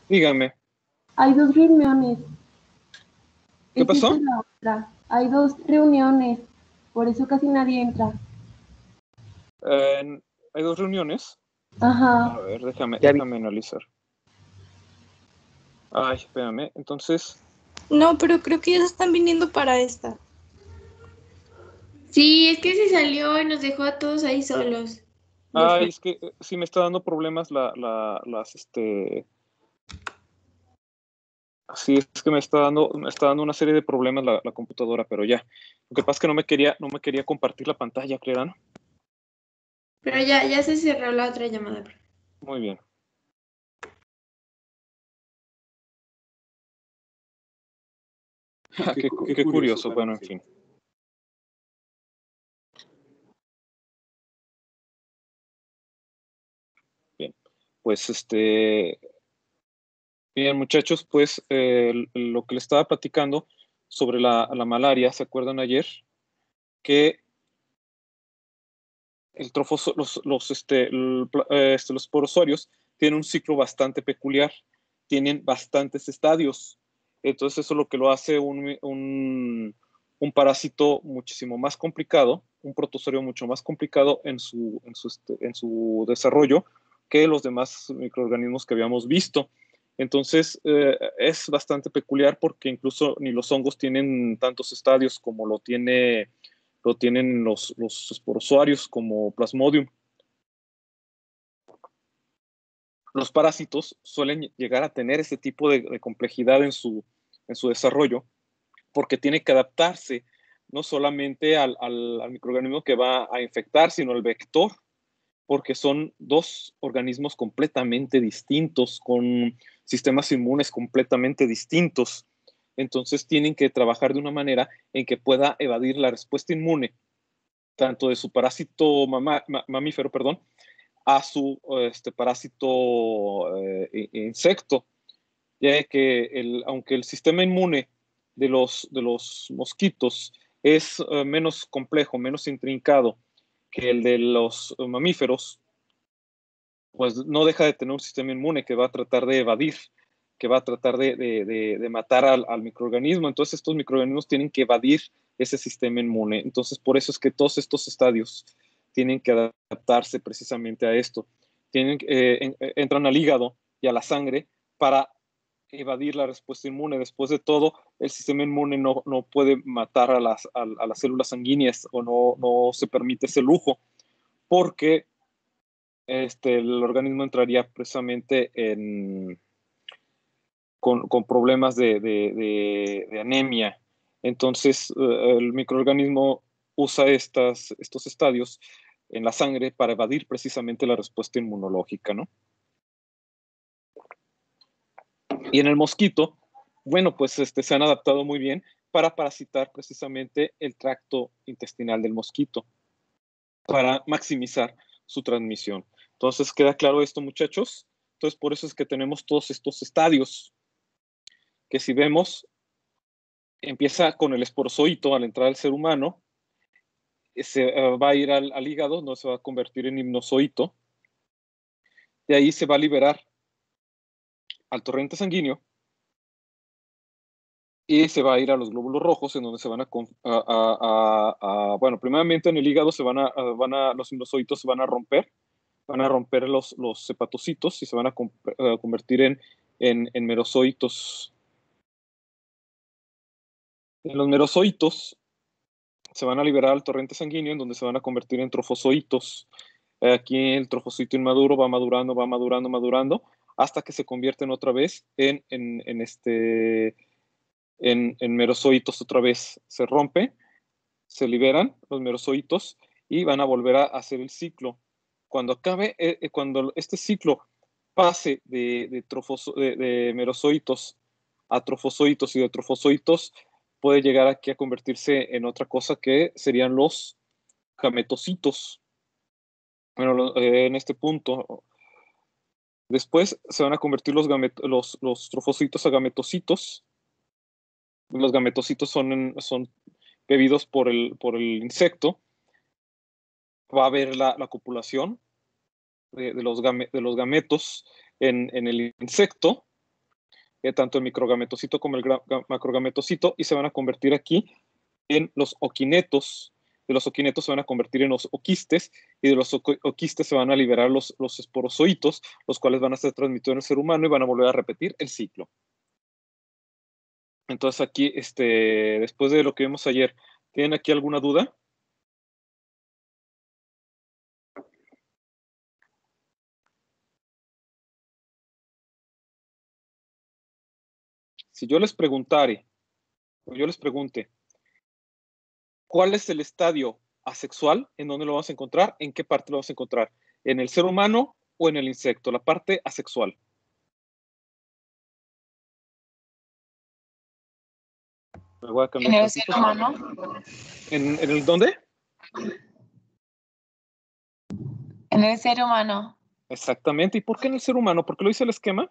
Dígame. Hay 2 reuniones. ¿Qué pasó? Es la otra. Hay 2 reuniones, por eso casi nadie entra. Hay 2 reuniones. Ajá. A ver, déjame analizar. Ay, espérame. Entonces. No, pero creo que ya se están viniendo para esta. Sí, es que se salió y nos dejó a todos ahí solos. Ay, es que sí me está dando problemas Sí, es que me está dando una serie de problemas la computadora, pero ya. Lo que pasa es que no me quería compartir la pantalla, creerán. Pero ya se cerró la otra llamada. Muy bien. Qué curioso. Bueno, en fin. Bien, pues bien, muchachos, pues lo que les estaba platicando sobre la malaria, ¿se acuerdan ayer? Que los sporozoarios tienen un ciclo bastante peculiar, tienen bastantes estadios. Entonces eso es lo que lo hace un parásito muchísimo más complicado, un protozoario mucho más complicado en su desarrollo que los demás microorganismos que habíamos visto. Entonces es bastante peculiar porque incluso ni los hongos tienen tantos estadios como lo tienen los esporozoarios como Plasmodium. Los parásitos suelen llegar a tener este tipo de complejidad en su desarrollo porque tiene que adaptarse no solamente al microorganismo que va a infectar, sino al vector, porque son 2 organismos completamente distintos, con sistemas inmunes completamente distintos. Entonces tienen que trabajar de una manera en que pueda evadir la respuesta inmune, tanto de su parásito mamífero, a su parásito insecto, ya que aunque el sistema inmune de los mosquitos es menos complejo, menos intrincado que el de los mamíferos, pues no deja de tener un sistema inmune que va a tratar de evadir, que va a tratar de matar al microorganismo. Entonces estos microorganismos tienen que evadir ese sistema inmune. Entonces por eso es que todos estos estadios tienen que adaptarse precisamente a esto. Entran al hígado y a la sangre para evadir la respuesta inmune. Después de todo, el sistema inmune no puede matar a las células sanguíneas, o no se permite ese lujo, porque el organismo entraría precisamente con problemas de anemia. Entonces, el microorganismo usa estos estadios en la sangre para evadir precisamente la respuesta inmunológica, ¿no? Y en el mosquito, bueno, pues se han adaptado muy bien para parasitar precisamente el tracto intestinal del mosquito, para maximizar su transmisión. Entonces, ¿queda claro esto, muchachos? Entonces, por eso es que tenemos todos estos estadios, que si vemos, empieza con el esporozoito al entrar al ser humano, se va a ir al hígado, no se va a convertir en hipnozoito, de ahí se va a liberar al torrente sanguíneo y se va a ir a los glóbulos rojos, en donde se van bueno, primeramente en el hígado los hipnozoitos se van a romper los hepatocitos y se van a convertir en merozoitos. En los merozoitos se van a liberar al torrente sanguíneo, en donde se van a convertir en trofozoitos. Aquí el trofocito inmaduro va madurando, hasta que se convierten otra vez en merozoitos. Otra vez se rompe, se liberan los merozoitos y van a volver a hacer el ciclo. Cuando acabe, cuando este ciclo pase de merozoitos a trofozoitos y de trofozoitos, puede llegar aquí a convertirse en otra cosa que serían los gametocitos. Bueno, en este punto. Después se van a convertir los trofocitos a gametocitos. Los gametocitos son bebidos por el insecto. Va a haber la copulación de los gametos en el insecto, tanto el microgametocito como el macrogametocito, y se van a convertir aquí en los oquinetos. De los oquinetos se van a convertir en los oquistes, y de los oquistes se van a liberar los esporozoitos, los cuales van a ser transmitidos en el ser humano y van a volver a repetir el ciclo. Entonces aquí, después de lo que vimos ayer, ¿tienen aquí alguna duda? Si yo les preguntare, o yo les pregunte, ¿cuál es el estadio asexual? ¿En dónde lo vamos a encontrar? ¿En qué parte lo vamos a encontrar? ¿En el ser humano o en el insecto? La parte asexual. Me voy a cambiar ¿En el ser humano? ¿En el dónde? En el ser humano. Exactamente. ¿Y por qué en el ser humano? ¿Por qué lo dice el esquema?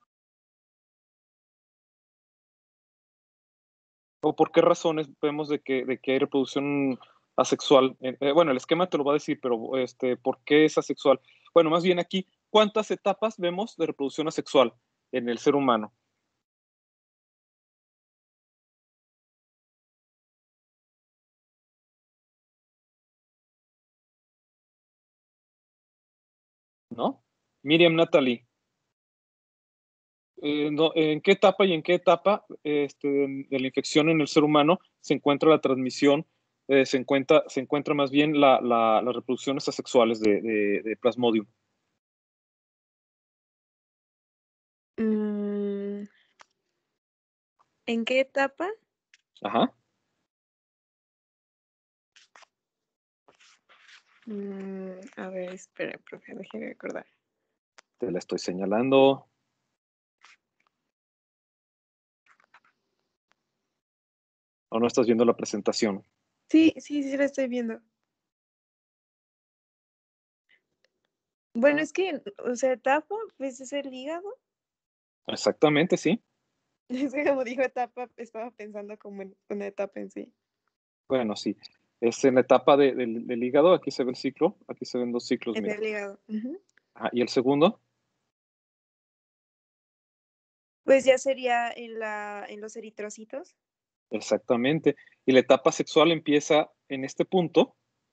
¿O por qué razones vemos de que hay reproducción asexual? Bueno, el esquema te lo va a decir, pero ¿por qué es asexual? Bueno, más bien aquí, ¿cuántas etapas vemos de reproducción asexual en el ser humano? ¿No? Miriam, Natalie, ¿en qué etapa y en qué etapa de la infección en el ser humano se encuentra la transmisión, se encuentra más bien las reproducciones asexuales de Plasmodium? ¿En qué etapa? Ajá. A ver, espera, profe, déjeme recordar. Te la estoy señalando. ¿O no estás viendo la presentación? Sí, la estoy viendo. Bueno, es que, o sea, etapa, pues es el hígado. Exactamente, sí. Es que como dijo etapa, estaba pensando como en una etapa en sí. Bueno, sí. Es en la etapa del hígado. Aquí se ve el ciclo. Aquí se ven 2 ciclos, Es mira. el hígado. Ujú. Ajá, ¿y el segundo? Pues ya sería en los eritrocitos. Exactamente. Y la etapa sexual empieza en este punto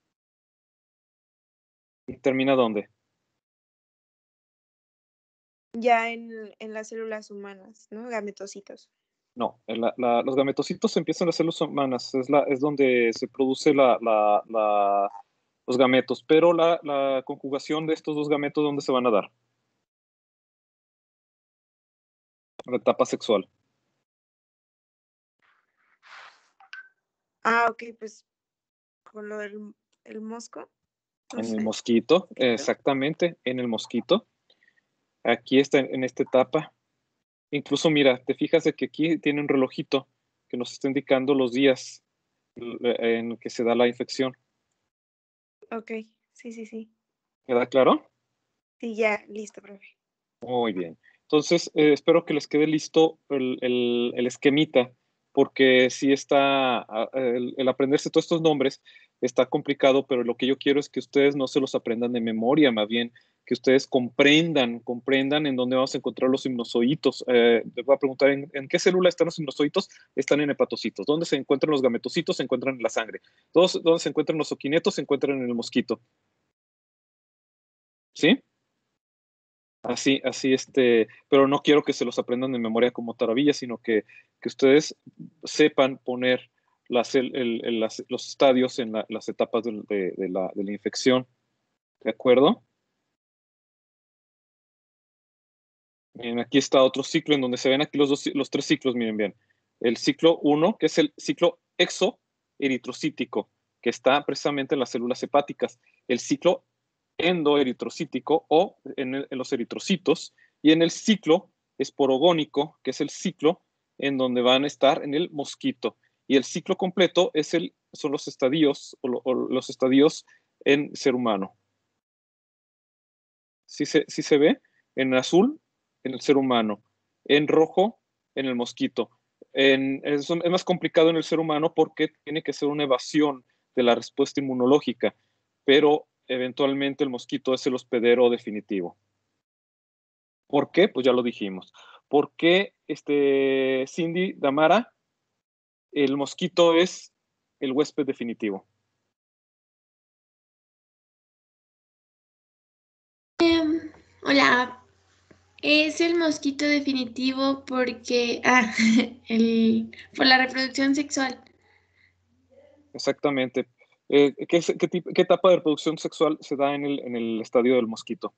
y termina ¿dónde? Ya en las células humanas, ¿no? Gametocitos. No, los gametocitos empiezan en las células humanas. Es donde se produce los gametos. Pero la conjugación de estos 2 gametos, ¿dónde se van a dar? La etapa sexual. Ah, ok, pues con lo del el mosco. No En el sé. mosquito, exactamente, en el mosquito. Aquí está en esta etapa. Incluso, mira, te fijas de que aquí tiene un relojito que nos está indicando los días en que se da la infección. Ok, sí. ¿Queda claro? Sí, ya, listo, profe. Muy bien. Entonces, espero que les quede listo el esquemita, porque sí está, el aprenderse todos estos nombres está complicado, pero lo que yo quiero es que ustedes no se los aprendan de memoria, más bien que ustedes comprendan en dónde vamos a encontrar los sinusoítos. Les voy a preguntar, ¿en qué célula están los sinusoítos? Están en hepatocitos. ¿Dónde se encuentran los gametocitos? Se encuentran en la sangre. ¿Dónde se encuentran los oquinetos? Se encuentran en el mosquito. ¿Sí? Así, pero no quiero que se los aprendan de memoria como taravilla, sino que ustedes sepan poner los estadios en las etapas de la infección. ¿De acuerdo? Miren, aquí está otro ciclo en donde se ven aquí los 3 ciclos, miren bien. El ciclo 1, que es el ciclo exoeritrocítico, que está precisamente en las células hepáticas. El ciclo endoeritrocítico o en los eritrocitos, y en el ciclo esporogónico, que es el ciclo en donde van a estar en el mosquito. Y el ciclo completo son los estadios o los estadios en ser humano. ¿Sí se ve? En azul, en el ser humano. En rojo, en el mosquito. Es más complicado en el ser humano porque tiene que ser una evasión de la respuesta inmunológica, pero eventualmente el mosquito es el hospedero definitivo. ¿Por qué? Pues ya lo dijimos. ¿por qué, Cindy, Damara, el mosquito es el huésped definitivo? Hola, es el mosquito definitivo porque, por la reproducción sexual. Exactamente. ¿Qué etapa de reproducción sexual se da en el estadio del mosquito?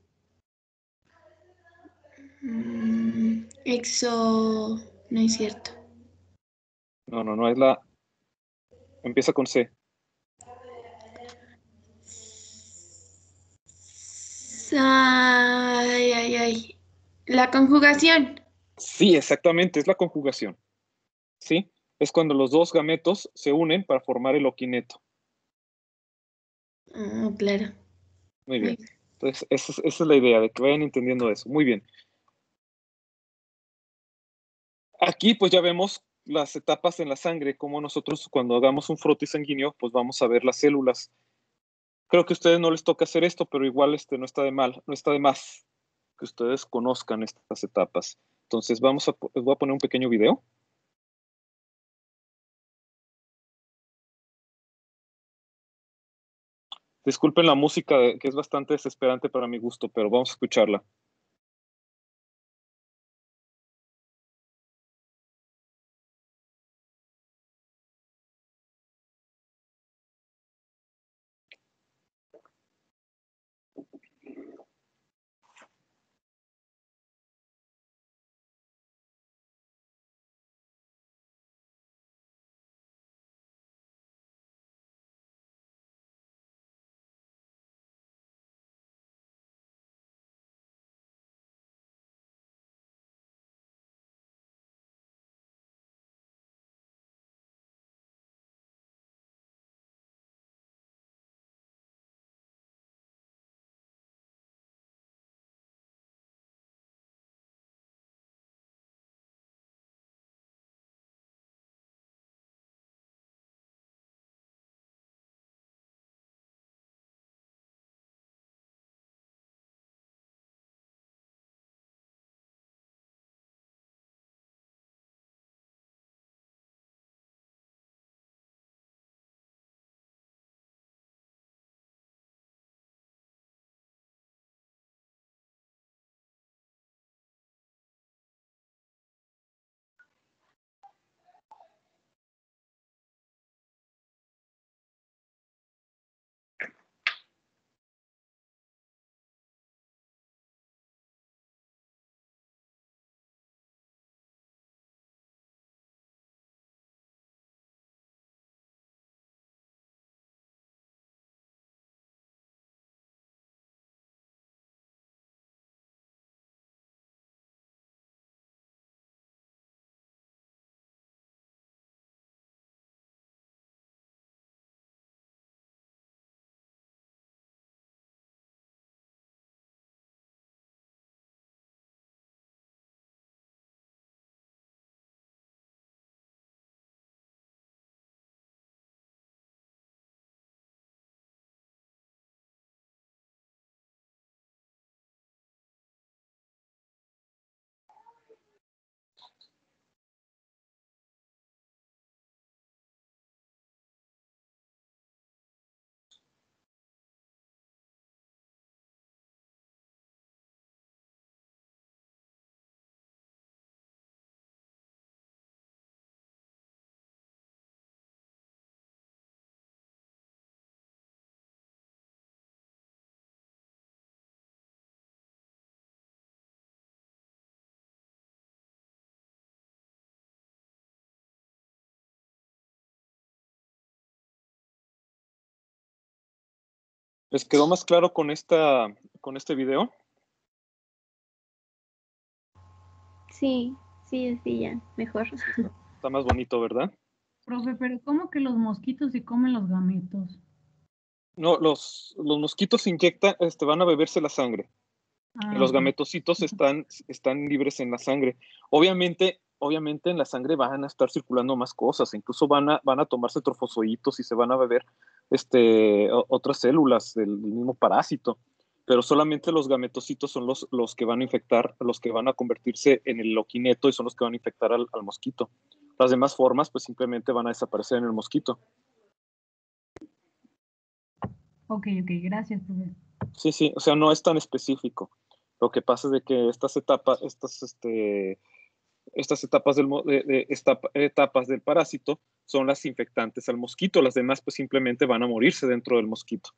No es cierto. No, es la... Empieza con C. Ay, ay, ay. La conjugación. Sí, exactamente, es la conjugación. ¿Sí? Es cuando los dos gametos se unen para formar el oquineto. Oh, claro. Muy Muy bien. Entonces, esa es la idea, de que vayan entendiendo eso. Muy bien. Aquí pues ya vemos las etapas en la sangre, como nosotros cuando hagamos un frotis sanguíneo, pues vamos a ver las células. Creo que a ustedes no les toca hacer esto, pero igual no está de mal, no está de más que ustedes conozcan estas etapas. Entonces les voy a poner un pequeño video. Disculpen la música, que es bastante desesperante para mi gusto, pero vamos a escucharla. ¿Les quedó más claro con este video? Sí, sí, ya, mejor. Está más bonito, ¿verdad? Profe, pero ¿cómo que los mosquitos se comen los gametos? No, los mosquitos inyectan, van a beberse la sangre. Ah, Los ok. gametocitos están libres en la sangre. Obviamente en la sangre van a estar circulando más cosas, incluso van a tomarse trofosoditos y se van a beber otras células del mismo parásito. pero solamente los gametocitos son los que van a infectar, los que van a convertirse en el oquineto y son los que van a infectar al mosquito. Las demás formas, pues simplemente van a desaparecer en el mosquito. Ok, gracias, profe. Sí, o sea, no es tan específico. Lo que pasa es de que estas etapas del parásito son las infectantes al mosquito. Las demás, pues simplemente van a morirse dentro del mosquito.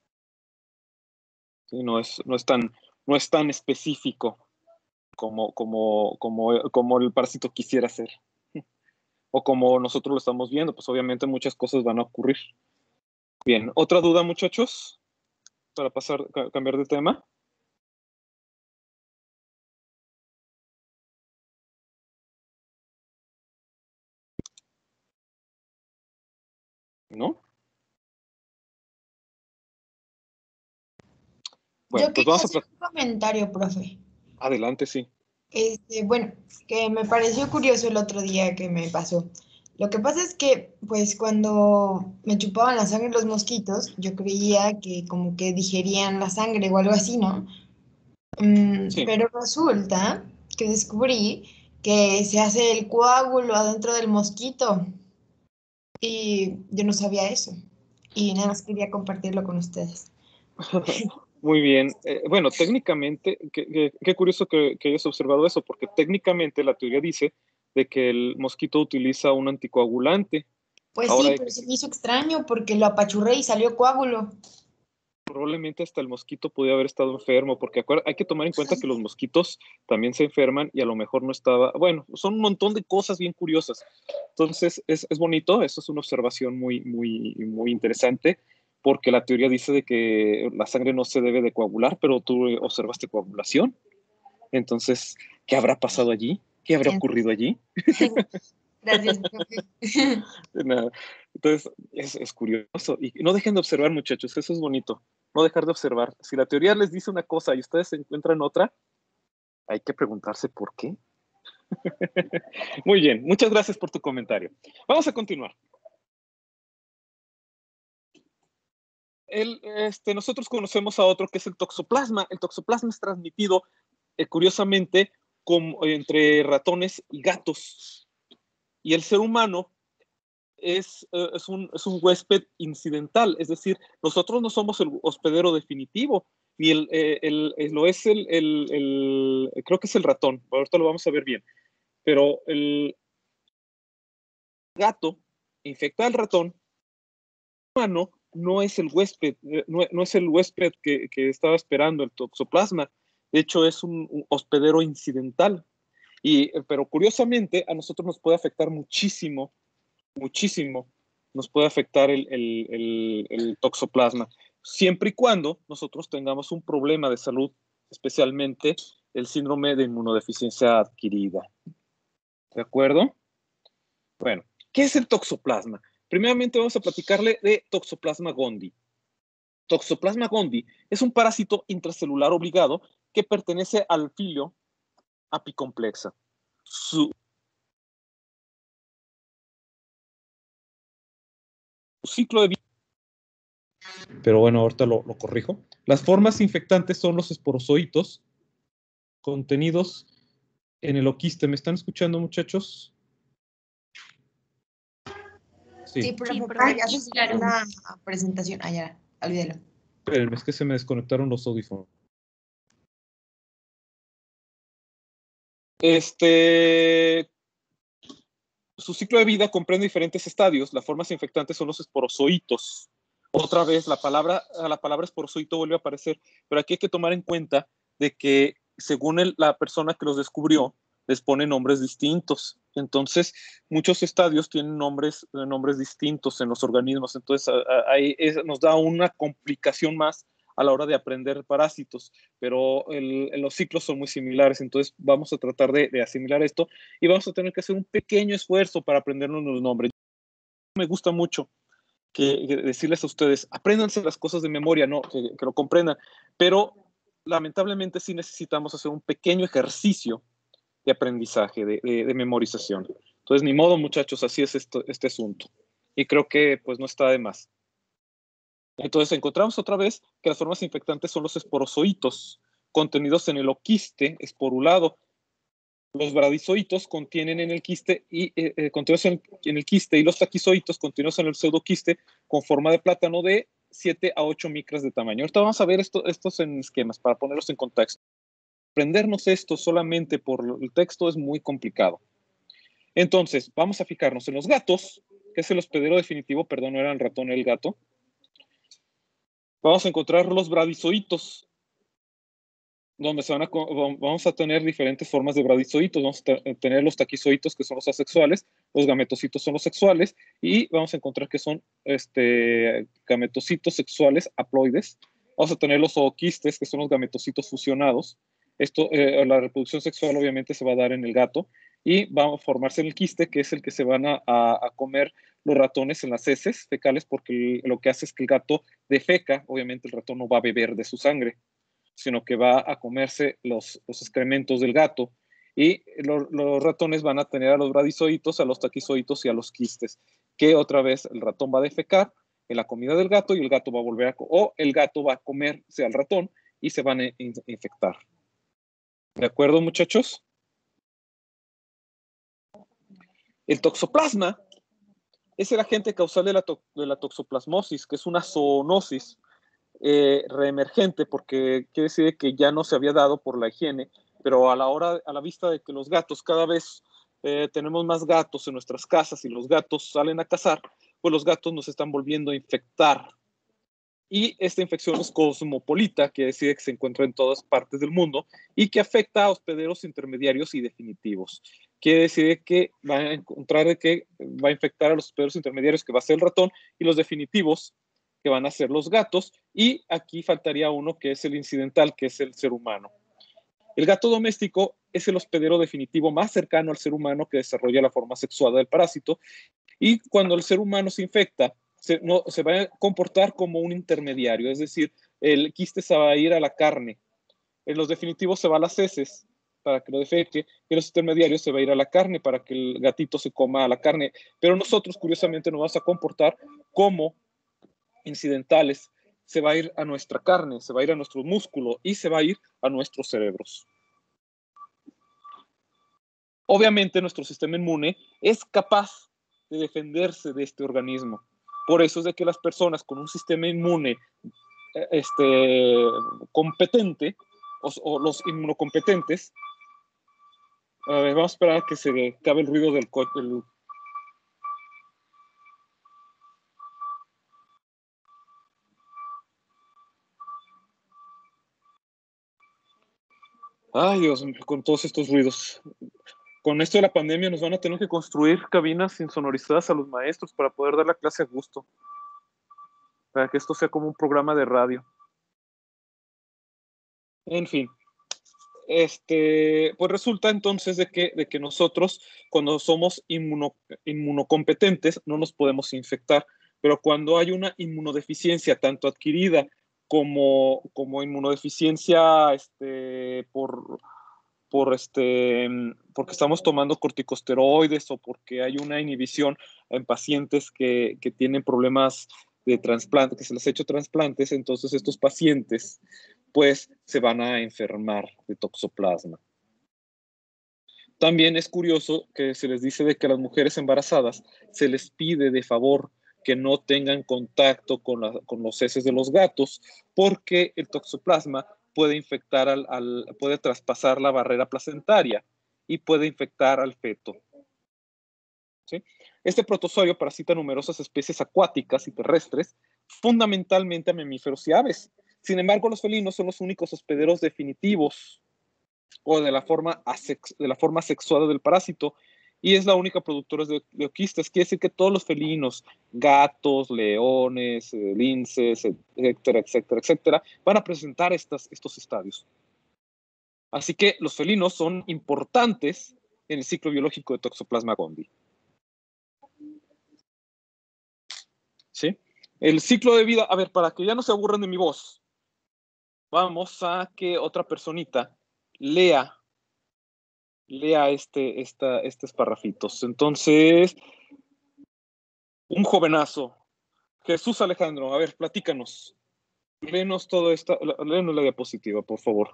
Sí, no es tan específico como el parásito quisiera ser. O como nosotros lo estamos viendo, pues obviamente muchas cosas van a ocurrir. Bien, ¿otra duda, muchachos? Para cambiar de tema. ¿No? Bueno, Yo pues quería vamos a hacer un comentario, profe. Adelante, sí. Bueno, que me pareció curioso el otro día que me pasó. Lo que pasa es que, pues, cuando me chupaban la sangre los mosquitos, yo creía que como que digerían la sangre o algo así, ¿no? Sí. Pero resulta que descubrí que se hace el coágulo adentro del mosquito y yo no sabía eso. Y nada más quería compartirlo con ustedes. Muy bien. Bueno, técnicamente, qué curioso que hayas observado eso, porque técnicamente la teoría dice de que el mosquito utiliza un anticoagulante. Pues Ahora, sí, pero se me hizo extraño porque lo apachurré y salió coágulo. probablemente hasta el mosquito podía haber estado enfermo, porque hay que tomar en cuenta que los mosquitos también se enferman y a lo mejor no estaba, bueno, son un montón de cosas bien curiosas. Entonces, es bonito, eso es una observación muy, muy, muy interesante, porque la teoría dice de que la sangre no se debe de coagular, pero tú observaste coagulación. Entonces, ¿qué habrá pasado allí? ¿Qué habrá ocurrido allí? Gracias, profe. Nada. Entonces, es curioso. Y no dejen de observar, muchachos, eso es bonito. No dejar de observar. Si la teoría les dice una cosa y ustedes encuentran otra, hay que preguntarse por qué. Muy bien, muchas gracias por tu comentario. Vamos a continuar. Nosotros conocemos a otro que es el toxoplasma. El toxoplasma es transmitido, curiosamente, entre ratones y gatos. Y el ser humano es un huésped incidental, es decir, nosotros no somos el hospedero definitivo, ni lo es creo que es el ratón, ahorita lo vamos a ver bien, pero el gato infecta al ratón, el humano no es el huésped, no es el huésped que estaba esperando el toxoplasma, de hecho es un hospedero incidental, pero curiosamente a nosotros nos puede afectar muchísimo nos puede afectar el toxoplasma, siempre y cuando nosotros tengamos un problema de salud, especialmente el síndrome de inmunodeficiencia adquirida. ¿De acuerdo? Bueno, ¿qué es el toxoplasma? Primeramente vamos a platicarle de Toxoplasma gondii. Toxoplasma gondii es un parásito intracelular obligado que pertenece al filio Apicomplexa. Su ciclo de vida. Pero bueno, ahorita lo corrijo. Las formas infectantes son los esporozoitos contenidos en el oquiste. ¿Me están escuchando, muchachos? Sí, profe, Sí, profe. haces Claro. una presentación. Ah, ya, olvídalo. Espérenme, es que se me desconectaron los audífonos. Su ciclo de vida comprende diferentes estadios. Las formas infectantes son los esporozoitos. Otra vez, la palabra esporozoito vuelve a aparecer, pero aquí hay que tomar en cuenta de que según la persona que los descubrió, les pone nombres distintos. Entonces, muchos estadios tienen nombres distintos en los organismos. Entonces, ahí nos da una complicación más a la hora de aprender parásitos, pero los ciclos son muy similares. Entonces, vamos a tratar de asimilar esto y vamos a tener que hacer un pequeño esfuerzo para aprendernos los nombres. Me gusta mucho que decirles a ustedes, apréndanse las cosas de memoria, no, que lo comprendan, pero lamentablemente sí necesitamos hacer un pequeño ejercicio de aprendizaje, de memorización. Entonces, ni modo, muchachos, así es este asunto. Y creo que pues no está de más. Entonces encontramos otra vez que las formas infectantes son los esporozoitos contenidos en el oquiste esporulado. Los bradizoitos contienen en el quiste y contenidos en el quiste, y los taquizoitos contenidos en el pseudoquiste con forma de plátano de 7 a 8 micras de tamaño. Ahorita vamos a ver estos en esquemas para ponerlos en contexto. Aprendernos esto solamente por el texto es muy complicado. Entonces, vamos a fijarnos en los gatos, que es el hospedero definitivo, perdón, no era el ratón, era el gato. Vamos a encontrar los bradizoitos, donde vamos a tener diferentes formas de bradizoitos. Vamos a tener los taquizoitos, que son los asexuales, los gametocitos son los sexuales, y vamos a encontrar que son gametocitos sexuales haploides. Vamos a tener los ooquistes, que son los gametocitos fusionados. La reproducción sexual obviamente se va a dar en el gato, y va a formarse en el quiste, que es el que se van a comer los ratones en las heces fecales, porque lo que hace es que el gato defeca. Obviamente el ratón no va a beber de su sangre, sino que va a comerse los excrementos del gato. Y los ratones van a tener a los bradizoitos, a los taquizoitos y a los quistes, que otra vez el ratón va a defecar en la comida del gato, y el gato va a volver o el gato va a comerse al ratón y se van a infectar. ¿De acuerdo, muchachos? El toxoplasma es el agente causal de la toxoplasmosis, que es una zoonosis reemergente, porque quiere decir que ya no se había dado por la higiene, pero a la vista de que los gatos cada vez tenemos más gatos en nuestras casas y los gatos salen a cazar, pues los gatos nos están volviendo a infectar. Y esta infección es cosmopolita, que decide que se encuentra en todas partes del mundo y que afecta a hospederos intermediarios y definitivos. Quiere decir que va a encontrar que va a infectar a los hospederos intermediarios, que va a ser el ratón, y los definitivos, que van a ser los gatos, y aquí faltaría uno, que es el incidental, que es el ser humano. El gato doméstico es el hospedero definitivo más cercano al ser humano que desarrolla la forma sexuada del parásito, y cuando el ser humano se infecta, se va a comportar como un intermediario, es decir, el quiste se va a ir a la carne, en los definitivos se va a las heces para que lo defeque, y los intermediarios se va a ir a la carne para que el gatito se coma a la carne, pero nosotros curiosamente nos vamos a comportar como incidentales. Se va a ir a nuestra carne, se va a ir a nuestro músculo y se va a ir a nuestros cerebros. Obviamente nuestro sistema inmune es capaz de defenderse de este organismo. Por eso es de que las personas con un sistema inmune competente, o los inmunocompetentes, a ver, vamos a esperar a que se acabe el ruido del Ay, Dios mío, con todos estos ruidos. Con esto de la pandemia nos van a tener que construir cabinas insonorizadas a los maestros para poder dar la clase a gusto, para que esto sea como un programa de radio. En fin, pues resulta entonces de que nosotros, cuando somos inmunocompetentes, no nos podemos infectar, pero cuando hay una inmunodeficiencia tanto adquirida como inmunodeficiencia porque estamos tomando corticosteroides, o porque hay una inhibición en pacientes que tienen problemas de trasplante, que se les ha hecho trasplantes, entonces estos pacientes pues se van a enfermar de toxoplasma. También es curioso que se les dice de que a las mujeres embarazadas se les pide de favor que no tengan contacto con los heces de los gatos, porque el toxoplasma puede infectar puede traspasar la barrera placentaria y puede infectar al feto. ¿Sí? Este protozoario parasita numerosas especies acuáticas y terrestres, fundamentalmente a mamíferos y aves. Sin embargo, los felinos son los únicos hospederos definitivos o de la forma sexuada del parásito, y es la única productora de oquistes. Quiere decir que todos los felinos, gatos, leones, linces, etcétera, etcétera, etcétera, van a presentar estos estadios. Así que los felinos son importantes en el ciclo biológico de Toxoplasma gondii. ¿Sí? El ciclo de vida, a ver, para que ya no se aburran de mi voz, vamos a que otra personita lea estos parrafitos. Entonces, un jovenazo Jesús Alejandro, a ver, platícanos. Léenos léenos la diapositiva, por favor.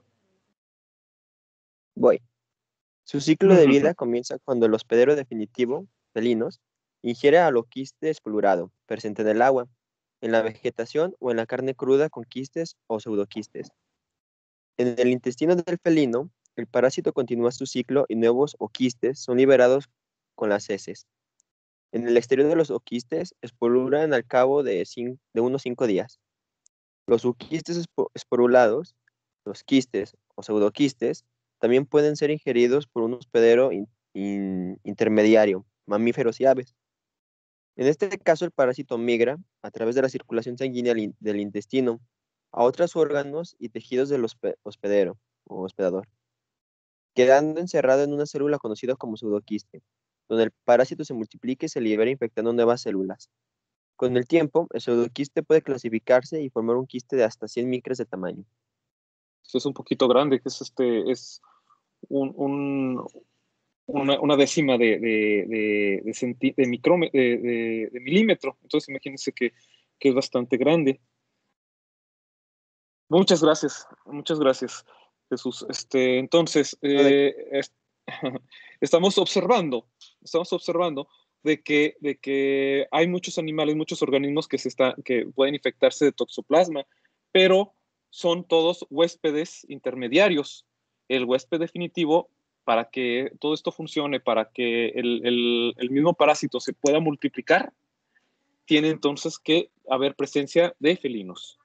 Voy. Su ciclo de vida comienza cuando el hospedero definitivo, felinos, ingiere aloquiste espolurado, presente en el agua, en la vegetación o en la carne cruda con quistes o pseudoquistes. En el intestino del felino, el parásito continúa su ciclo y nuevos oquistes son liberados con las heces. En el exterior de los oquistes espoluran al cabo de unos 5 días. Los oquistes esporulados, los quistes o pseudoquistes, también pueden ser ingeridos por un hospedero intermediario, mamíferos y aves. En este caso, el parásito migra a través de la circulación sanguínea del intestino a otros órganos y tejidos del hospedero o hospedador, quedando encerrado en una célula conocida como pseudoquiste, donde el parásito se multiplica y se libera infectando nuevas células. Con el tiempo, el pseudoquiste puede clasificarse y formar un quiste de hasta 100 micras de tamaño. Esto es un poquito grande, que es una décima de milímetro. Entonces, imagínense que es bastante grande. Muchas gracias, Jesús. Entonces, estamos observando de que hay muchos animales, muchos organismos que pueden infectarse de toxoplasma, pero son todos huéspedes intermediarios. El huésped definitivo, para que todo esto funcione, para que el mismo parásito se pueda multiplicar, tiene entonces que haber presencia de felinos.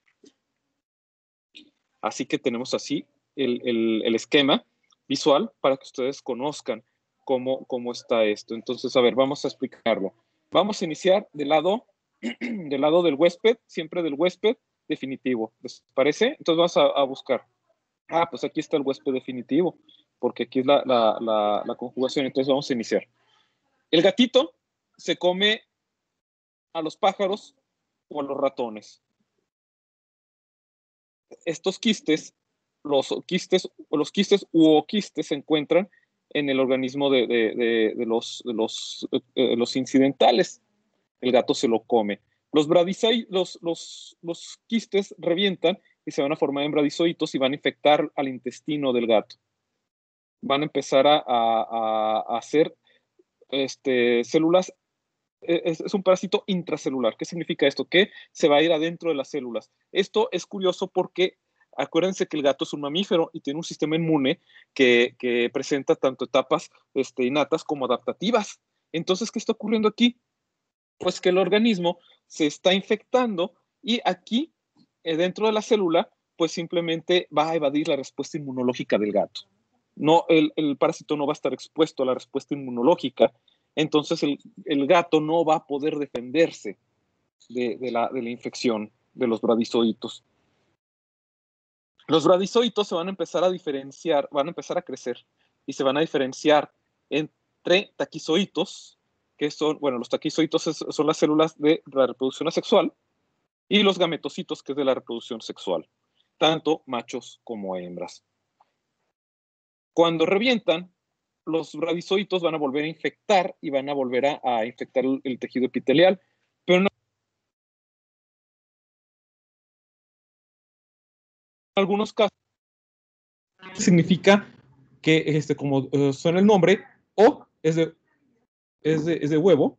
Así que tenemos así el esquema visual para que ustedes conozcan cómo está esto. Entonces, a ver, vamos a explicarlo. Vamos a iniciar del lado del huésped, siempre del huésped definitivo. ¿Les parece? Entonces vamos a buscar. Pues aquí está el huésped definitivo, porque aquí es la conjugación. Entonces vamos a iniciar. El gatito se come a los pájaros o a los ratones. Estos quistes, los quistes u oquistes se encuentran en el organismo de los incidentales. El gato se lo come. Los quistes revientan y se van a formar en bradizoitos y van a infectar al intestino del gato. Van a empezar a hacer células. Es un parásito intracelular. ¿Qué significa esto? Que se va a ir adentro de las células. Esto es curioso porque acuérdense que el gato es un mamífero y tiene un sistema inmune que presenta tanto etapas innatas como adaptativas. Entonces, ¿qué está ocurriendo aquí? Pues que el organismo se está infectando y aquí, dentro de la célula, pues simplemente va a evadir la respuesta inmunológica del gato. No, el parásito no va a estar expuesto a la respuesta inmunológica. Entonces el gato no va a poder defenderse de la infección de los bradizoitos. Los bradizoitos se van a empezar a diferenciar, van a empezar a crecer y se van a diferenciar entre taquizoitos, que son, los taquizoitos son las células de la reproducción asexual, y los gametocitos, que es de la reproducción sexual, tanto machos como hembras. Cuando revientan, los bradizoitos van a volver a infectar y van a volver a infectar el tejido epitelial, pero en algunos casos significa que, como suena el nombre, o es de huevo,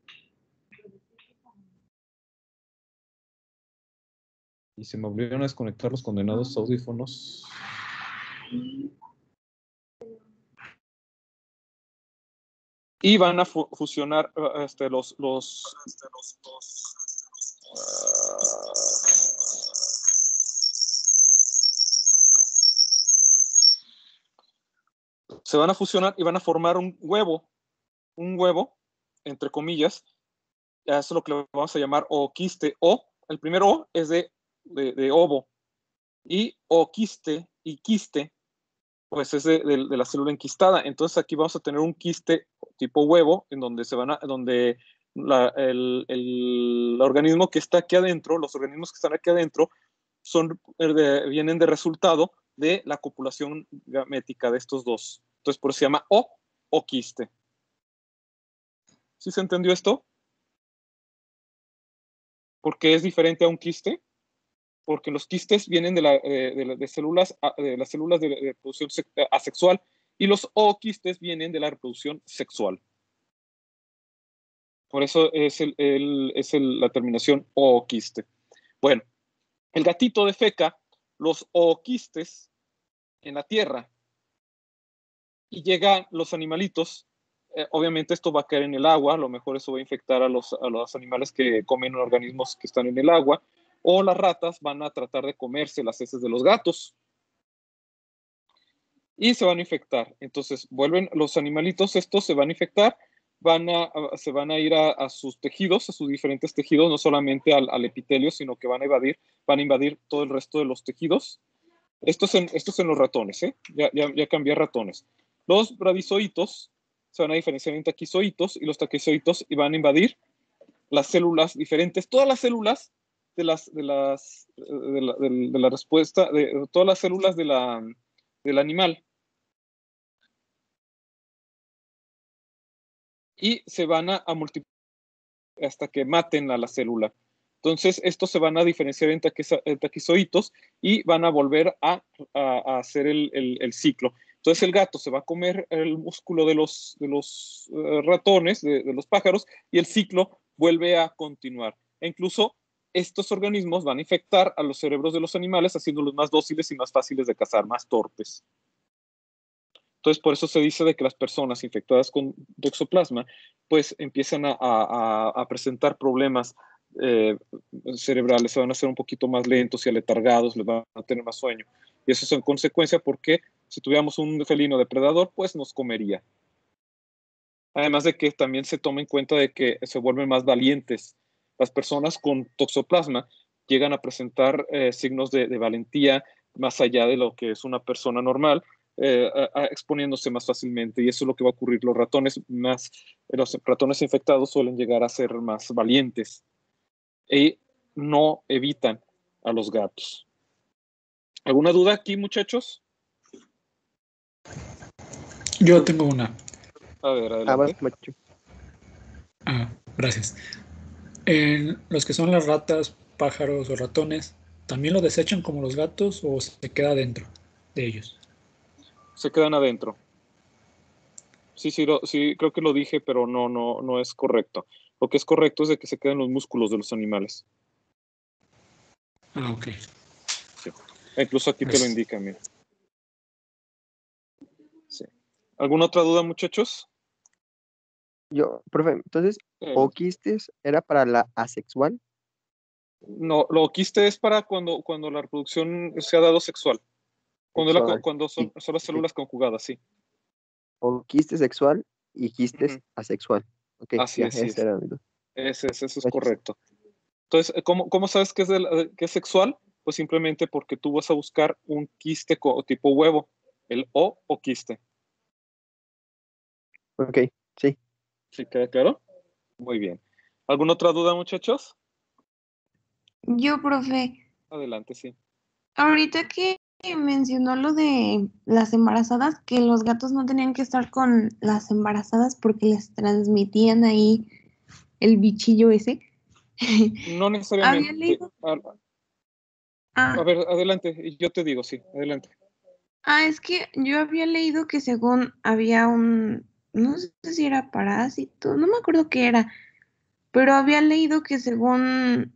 y se me olvidaron desconectar los condenados audífonos. Y van a fusionar se van a fusionar y van a formar un huevo, entre comillas. Eso es lo que le vamos a llamar oquiste. El primer O es de ovo, y oquiste y quiste, pues es de la célula enquistada. Entonces aquí vamos a tener un quiste tipo huevo, en donde el organismo que está aquí adentro, los organismos que están aquí adentro, vienen de resultado de la copulación gamética de estos dos. Entonces por eso se llama o quiste. ¿Sí se entendió esto? ¿Por qué es diferente a un quiste? Porque los quistes vienen de células, de las células de reproducción asexual, y los ooquistes vienen de la reproducción sexual. Por eso es la terminación ooquiste. Bueno, el gatito defeca los ooquistes en la tierra y llegan los animalitos. Obviamente esto va a caer en el agua, a lo mejor eso va a infectar a los animales que comen organismos que están en el agua, o las ratas van a tratar de comerse las heces de los gatos y se van a infectar. Entonces vuelven los animalitos, estos se van a infectar, se van a ir a sus tejidos, a sus diferentes tejidos, no solamente al epitelio, sino que van a invadir todo el resto de los tejidos. Esto es en los ratones, ¿eh? Ya cambié a ratones. Los bradizoitos se van a diferenciar en taquizoitos, y los taquizoitos van a invadir las células diferentes, todas las células de la respuesta, de todas las células del animal. Y se van a multiplicar hasta que maten a la célula. Entonces, estos se van a diferenciar en taquizoitos y van a volver a hacer el ciclo. Entonces, el gato se va a comer el músculo de los ratones, de los pájaros, y el ciclo vuelve a continuar. E incluso estos organismos van a infectar a los cerebros de los animales, haciéndolos más dóciles y más fáciles de cazar, más torpes. Entonces, por eso se dice de que las personas infectadas con toxoplasma, pues empiezan a presentar problemas cerebrales, se van a hacer un poquito más lentos y aletargados, les van a tener más sueño. Y eso es en consecuencia porque si tuviéramos un felino depredador, pues nos comería. Además de que también se toma en cuenta de que se vuelven más valientes. Las personas con toxoplasma llegan a presentar signos de valentía más allá de lo que es una persona normal, exponiéndose más fácilmente, y eso es lo que va a ocurrir. Los ratones infectados suelen llegar a ser más valientes y no evitan a los gatos. ¿Alguna duda aquí, muchachos? Yo tengo una. A ver, adelante. Gracias. En los que son las ratas, pájaros o ratones, ¿también lo desechan como los gatos o se queda dentro de ellos? Se quedan adentro. Sí, creo que lo dije, pero no es correcto. Lo que es correcto es de que se quedan los músculos de los animales. Ok. Sí. Incluso aquí te lo indica, mira. Sí. ¿Alguna otra duda, muchachos? Profe, entonces, ¿ooquistes era para la asexual? No, lo quiste es para cuando la reproducción se ha dado sexual. Cuando son las células conjugadas, sí. O quiste sexual y quistes asexual. Okay, así es. Eso es correcto. Entonces, ¿cómo sabes que es sexual? Pues simplemente porque tú vas a buscar un quiste tipo huevo, el o quiste. Ok, sí. ¿Sí queda claro? Muy bien. ¿Alguna otra duda, muchachos? Yo, profe. Adelante, sí. Ahorita que mencionó lo de las embarazadas, que los gatos no tenían que estar con las embarazadas porque les transmitían ahí el bichillo ese. No necesariamente. Había leído. A ver, adelante, yo te digo, sí, adelante. Es que yo había leído que según había no sé si era parásito, no me acuerdo qué era, pero había leído que según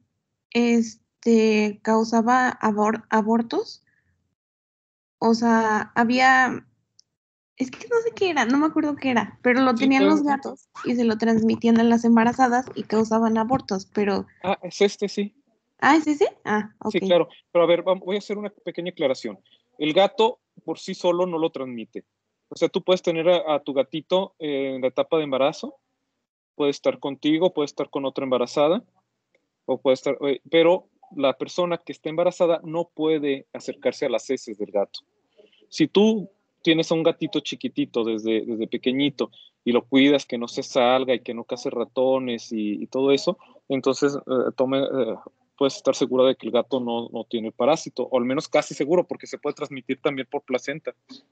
causaba abortos. O sea, es que no sé qué era, no me acuerdo qué era, pero lo tenían los gatos y se lo transmitían a las embarazadas y causaban abortos, pero... es sí. ¿Es ese? Ok. Sí, claro, pero a ver, voy a hacer una pequeña aclaración. El gato por sí solo no lo transmite. O sea, tú puedes tener a tu gatito en la etapa de embarazo, puede estar contigo, puede estar con otra embarazada, o puede estar, pero la persona que está embarazada no puede acercarse a las heces del gato. Si tú tienes a un gatito chiquitito desde pequeñito y lo cuidas, que no se salga y que no case ratones y todo eso, entonces puedes estar segura de que el gato no tiene el parásito, o al menos casi seguro, porque se puede transmitir también por placenta.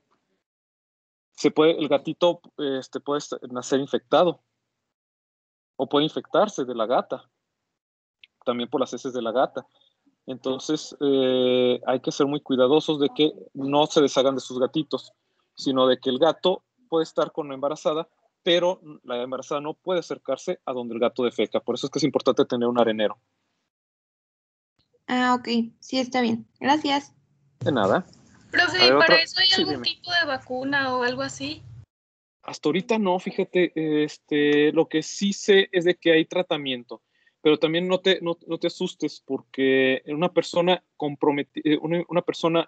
El gatito puede nacer infectado o puede infectarse de la gata. también por las heces de la gata. Entonces, hay que ser muy cuidadosos de que no se deshagan de sus gatitos, sino de que el gato puede estar con la embarazada, pero la embarazada no puede acercarse a donde el gato defeca. Por eso es que es importante tener un arenero. Ah, ok. Sí, está bien. Gracias. De nada. Profe, A ver, ¿y para otra. eso hay Sí, algún dime. tipo de vacuna o algo así? Hasta ahorita no, fíjate, lo que sí sé es de que hay tratamiento, pero también no te asustes porque una persona comprometida, una persona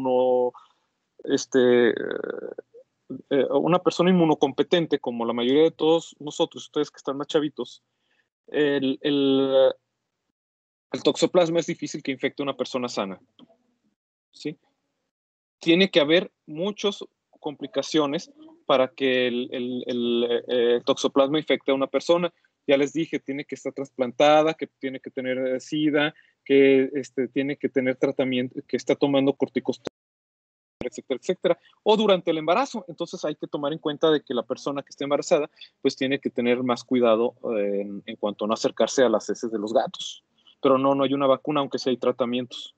una persona inmunocompetente, como la mayoría de todos nosotros, ustedes que están más chavitos, el, el, el toxoplasma es difícil que infecte a una persona sana, ¿sí? Tiene que haber muchas complicaciones para que el toxoplasma infecte a una persona. Ya les dije, tiene que estar trasplantada, que tiene que tener SIDA, que tiene que tener tratamiento, que está tomando corticosteroides, etcétera, etcétera, o durante el embarazo. Entonces hay que tomar en cuenta de que la persona que esté embarazada pues tiene que tener más cuidado en cuanto a no acercarse a las heces de los gatos. Pero no hay una vacuna, aunque sí hay tratamientos.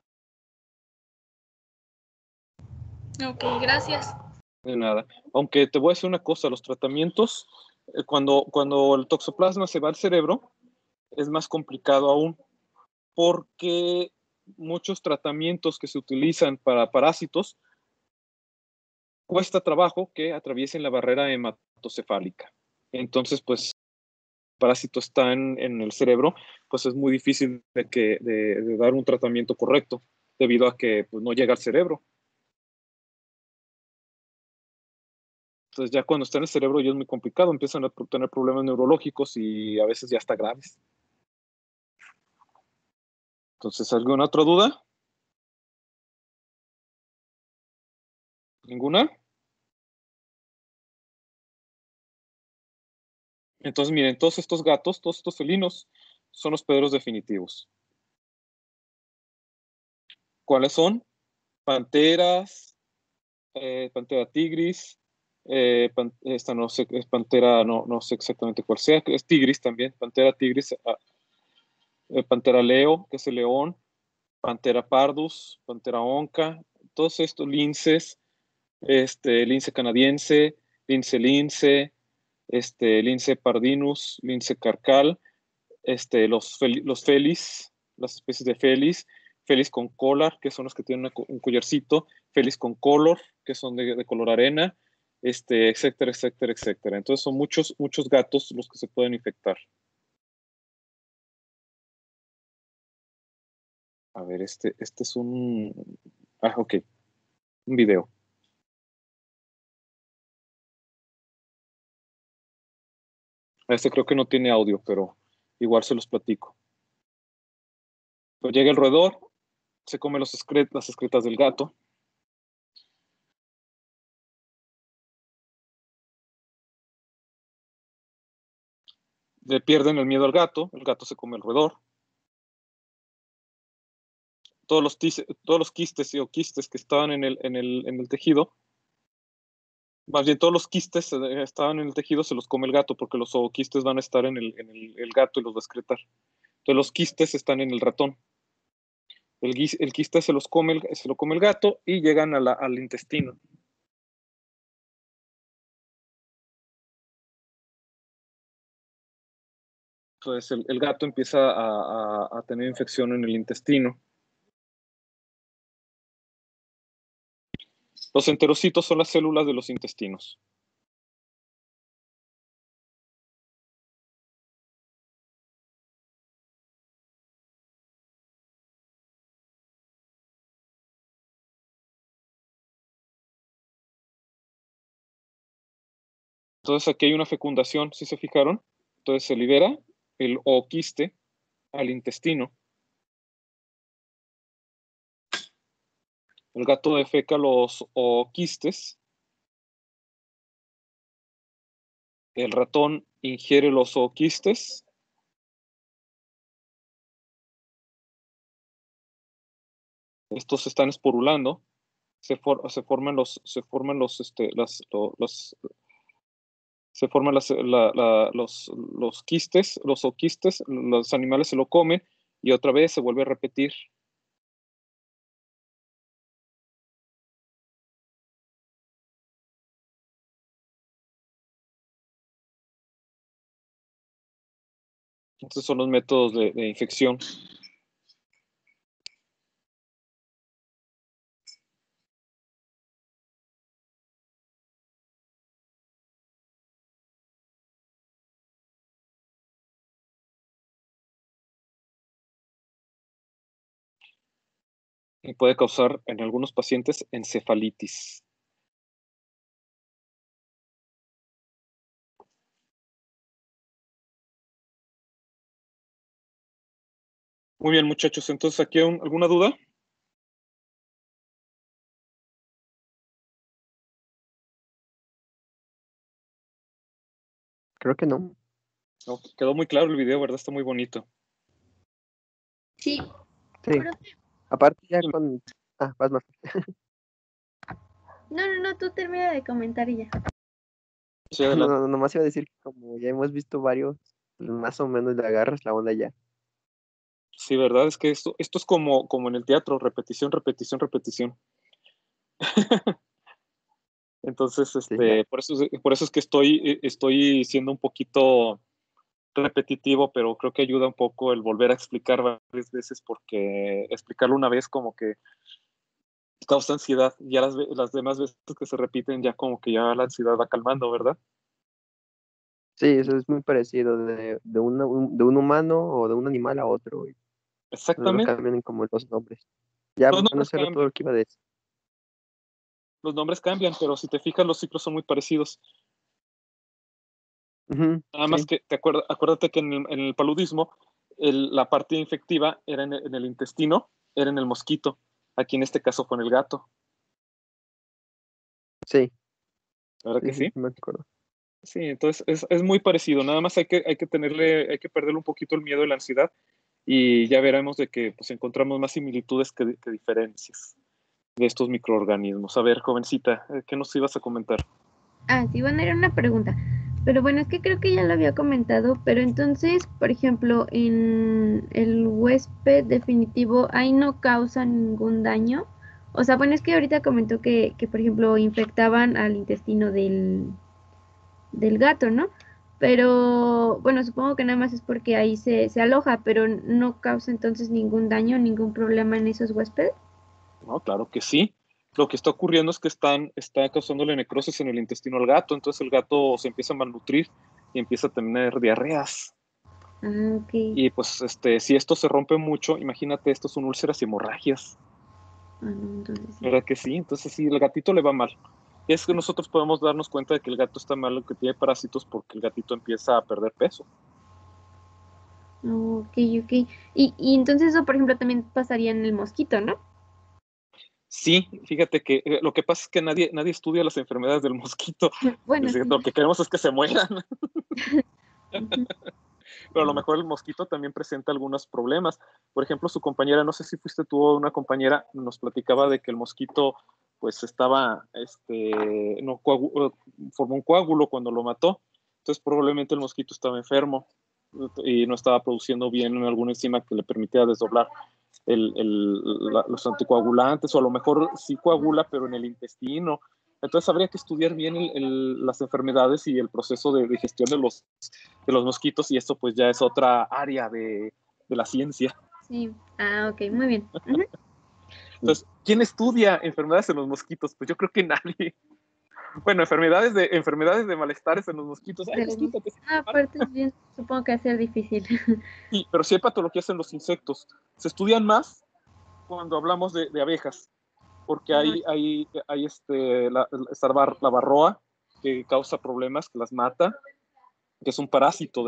Ok, gracias. De nada. Aunque te voy a decir una cosa, los tratamientos, cuando el toxoplasma se va al cerebro, es más complicado aún, porque muchos tratamientos que se utilizan para parásitos cuesta trabajo que atraviesen la barrera hematocefálica. Entonces, pues, el parásito está en el cerebro, pues es muy difícil de dar un tratamiento correcto, debido a que pues, no llega al cerebro. Entonces ya cuando está en el cerebro ya es muy complicado, empiezan a tener problemas neurológicos y a veces ya hasta graves. Entonces, ¿alguna otra duda? ¿Ninguna? Entonces, miren, todos estos gatos, todos estos felinos, son hospederos definitivos. ¿Cuáles son? Panteras, pantera tigris, esta no sé, es pantera, no sé exactamente cuál sea, es tigris también, pantera tigris, pantera leo, que es el león, pantera pardus, pantera onca, todos estos linces, lince canadiense, lince pardinus, lince carcal, los felis, las especies de felis con collar, que son los que tienen un collarcito, felis con color, que son de color arena, etcétera, etcétera, etcétera. Entonces son muchos gatos los que se pueden infectar. A ver, este es un... Ah, ok, un video. Este creo que no tiene audio, pero igual se los platico. Pues llega el roedor, se come las excretas del gato. Le pierden el miedo al gato, el gato se come el roedor. Todos los quistes o quistes que estaban en el tejido, más bien todos los quistes estaban en el tejido, se los come el gato, porque los ooquistes van a estar en el gato y los va a excretar. Entonces los quistes están en el ratón. El quiste se lo come el gato y llegan al intestino. Entonces el gato empieza a tener infección en el intestino. Los enterocitos son las células de los intestinos. Entonces aquí hay una fecundación, ¿sí se fijaron? Entonces se libera el ooquiste al intestino. El gato defeca los ooquistes. El ratón ingiere los ooquistes. Estos se están esporulando. Se forman los se forman los quistes, los oquistes, los animales se lo comen y otra vez se vuelve a repetir. Estos son los métodos de infección. Y puede causar en algunos pacientes encefalitis. Muy bien, muchachos. Entonces, ¿aquí alguna duda? Creo que no. No, quedó muy claro el video, ¿verdad? Está muy bonito. Sí. Sí. Aparte ya con... vas más. No, tú termina de comentar y ya. Sí, adelante. No, nomás iba a decir que como ya hemos visto varios, más o menos le agarras la onda ya. Sí, ¿verdad? Es que esto es como en el teatro, repetición, repetición, repetición. Entonces, Sí, ya. por eso es que estoy siendo un poquito repetitivo, pero creo que ayuda un poco el volver a explicar varias veces, porque explicarlo una vez como que causa ansiedad. Ya las demás veces que se repiten, ya como que ya la ansiedad va calmando, ¿verdad? Sí, eso es muy parecido de un humano o de un animal a otro. Y solo Exactamente. cambian como los nombres. Ya, Los bueno, nombres eso era todo cambian, lo que iba a decir. pero si te fijas, los ciclos son muy parecidos. Ujú, Nada más sí, que acuérdate que en el paludismo la parte infectiva era en el intestino, era en el mosquito. Aquí en este caso fue en el gato. sí, ¿Verdad que sí, sí? me acuerdo. Sí, entonces es muy parecido. Nada más hay que perderle un poquito el miedo y la ansiedad y ya veremos de que pues encontramos más similitudes que diferencias de estos microorganismos. A ver, jovencita, ¿qué nos ibas a comentar? Ah, sí, bueno, era una pregunta. Pero bueno, es que creo que ya lo había comentado, pero entonces, por ejemplo, en el huésped definitivo, ahí no causa ningún daño. O sea, bueno, es que ahorita comentó que por ejemplo, infectaban al intestino del gato, ¿no? Pero bueno, supongo que nada más es porque ahí se aloja, pero no causa entonces ningún daño, ningún problema en esos huéspedes. No, claro que sí. Lo que está ocurriendo es que está causándole necrosis en el intestino al gato, entonces el gato se empieza a malnutrir y empieza a tener diarreas. Ah, ok. Y pues si esto se rompe mucho, imagínate, esto son úlceras y hemorragias. Ah, no, entonces sí. ¿Verdad que sí? Entonces sí, el gatito le va mal. Y es que nosotros podemos darnos cuenta de que el gato está mal, que tiene parásitos, porque el gatito empieza a perder peso. Ok, ok. Y entonces eso, por ejemplo, también pasaría en el mosquito, ¿no? Sí, fíjate que lo que pasa es que nadie estudia las enfermedades del mosquito. Bueno, Es decir, sí. lo que queremos es que se mueran. Ujú. Pero a lo mejor el mosquito también presenta algunos problemas. Por ejemplo, su compañera, no sé si fuiste tú o una compañera, nos platicaba de que el mosquito pues estaba, no, formó un coágulo cuando lo mató. Entonces probablemente el mosquito estaba enfermo y no estaba produciendo bien alguna enzima que le permitiera desdoblar los anticoagulantes, o a lo mejor sí coagula, pero en el intestino. Entonces habría que estudiar bien las enfermedades y el proceso de digestión de los mosquitos, y esto pues ya es otra área de la ciencia. Sí. Ah, ok, muy bien. Ujú. Entonces, ¿quién estudia enfermedades en los mosquitos? Pues yo creo que nadie. Bueno, enfermedades de malestares en los mosquitos. Ay, De pues los mosquitos. quítate. Ah, aparte es bien, supongo que va a ser difícil. Sí, pero sí hay patologías en los insectos. Se estudian más cuando hablamos de abejas, porque Ah, está la varroa, que causa problemas, que las mata, que es un parásito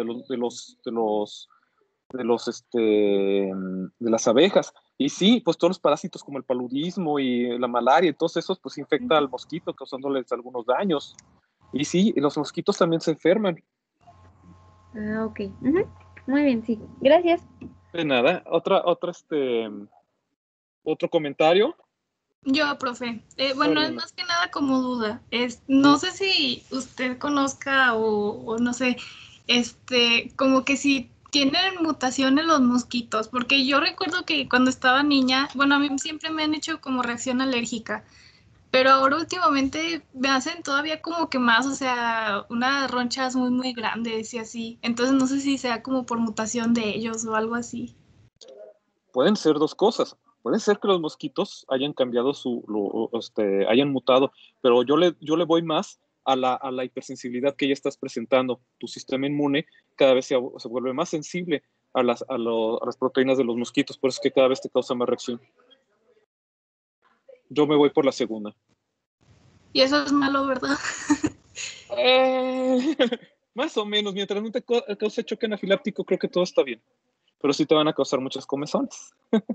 de las abejas. Y sí, pues todos los parásitos como el paludismo y la malaria y todos esos, pues infecta al mosquito, causándoles algunos daños. Y sí, los mosquitos también se enferman. ah, ok. Ujú. Muy bien, sí. Gracias. De nada. Otro comentario. Yo, profe. Bueno, es Órale. más que nada como duda. No sé si usted conozca o no sé, como que si tienen mutaciones los mosquitos, porque yo recuerdo que cuando estaba niña, bueno, a mí siempre me han hecho como reacción alérgica, pero ahora últimamente me hacen todavía como que más, o sea, unas ronchas muy, muy grandes y así. Entonces no sé si sea como por mutación de ellos o algo así. Pueden ser dos cosas. Puede ser que los mosquitos hayan cambiado hayan mutado, pero yo le voy más a la hipersensibilidad que ya estás presentando. Tu sistema inmune cada vez se vuelve más sensible a las proteínas de los mosquitos, por eso es que cada vez te causa más reacción. Yo me voy por la segunda. Y eso es malo, ¿verdad? Más o menos, mientras no te cause choque anafiláctico, creo que todo está bien. Pero sí te van a causar muchas comezones.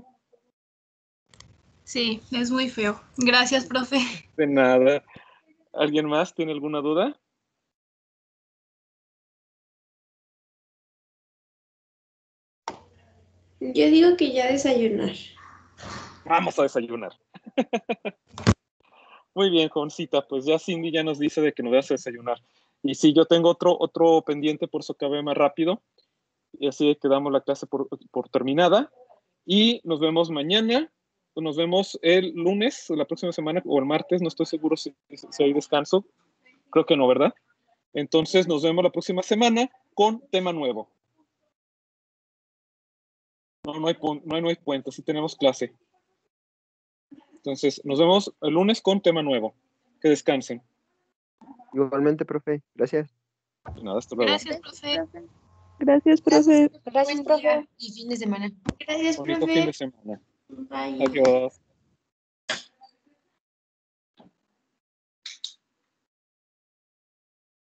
Sí, es muy feo. Gracias, profe. De nada. ¿Alguien más tiene alguna duda? Yo digo que ya desayunar. Vamos a desayunar. Muy bien, jovencita, pues ya Cindy ya nos dice de que nos vas a desayunar. Y sí, yo tengo otro pendiente, por eso acabé más rápido. Y así que damos la clase por terminada. Y nos vemos mañana. Nos vemos el lunes, la próxima semana, o el martes, no estoy seguro si hay descanso. Creo que no, ¿verdad? Entonces nos vemos la próxima semana con tema nuevo. No hay puente, sí tenemos clase. Entonces, nos vemos el lunes con tema nuevo. Que descansen. Igualmente, profe. Gracias. Y nada, hasta luego. Gracias, profe. Gracias, profe. Gracias, profe. Y fin de semana. Gracias, Bonito fin de profe. semana. Bye. Adiós.